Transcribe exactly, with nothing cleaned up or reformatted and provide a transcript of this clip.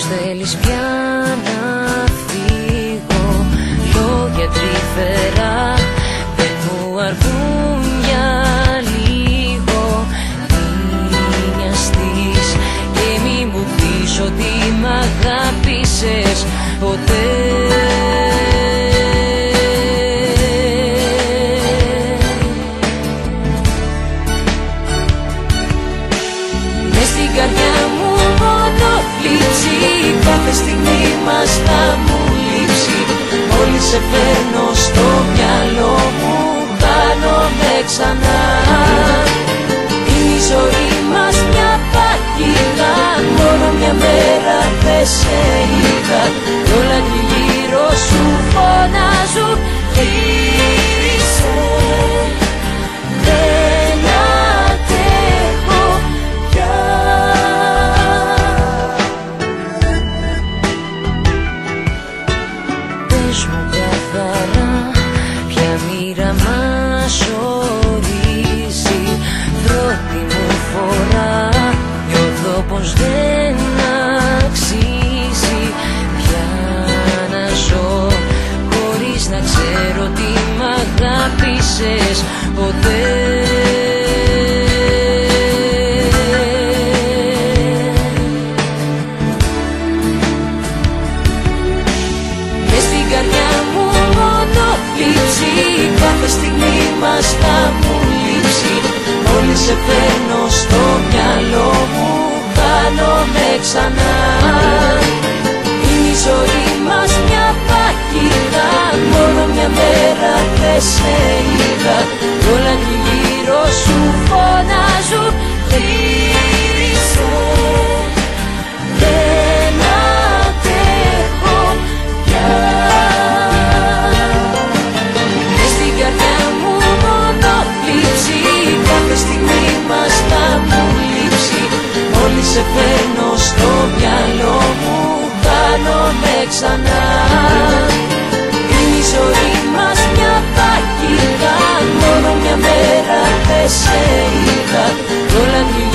Μήπως θέλεις πια να φύγω? Λόγια τρυφερά δεν μου αρκούν για λίγο. Μη νοιαστείς και μη μου πεις ότι μ' αγάπησες ποτέ. Μες στην καρδιά μου μόνο λείψη, κάθε στιγμή μας θα μου λείψει. Μόλις σε φέρνω στο μυαλό μου χάνομαι ξανά. Είναι η ζωή μας μια παγίδα, μόνο μια μέρα δεν σε είδα. Κι όλα τριγύρω σου φωνάζουν γύρισε. Δεν αντέχω πια. Πες μου καθαρά ποια μοίρα μας ορίζει. Πρώτη μου φορά νιώθω πως δεν αξίζει πια να ζω χωρίς να ξέρω τι μ' αγάπησες ποτέ. Μες στην καρδιά μου μόνο λείψη, κάθε στιγμή μας θα μου λείψει. Μόλις σε φέρνω στο μυαλό μου χάνομαι ξανά. Είναι η ζωή μας μια παγίδα, μόνο μια μέρα δεν σε είδα. Κι όλα τριγύρω σου φωνάζουν γύρισε. Δεν αντέχω πια. Μες στην καρδιά μου μόνο λείψη, κάθε στιγμή μας θα μου λείψει. Μόλις σε φέρνω στο μυαλό μου χάνομαι ξανά. Είναι η ζωή μας μια παγίδα, μόνο μια μέρα δεν σε είδα. Κι όλα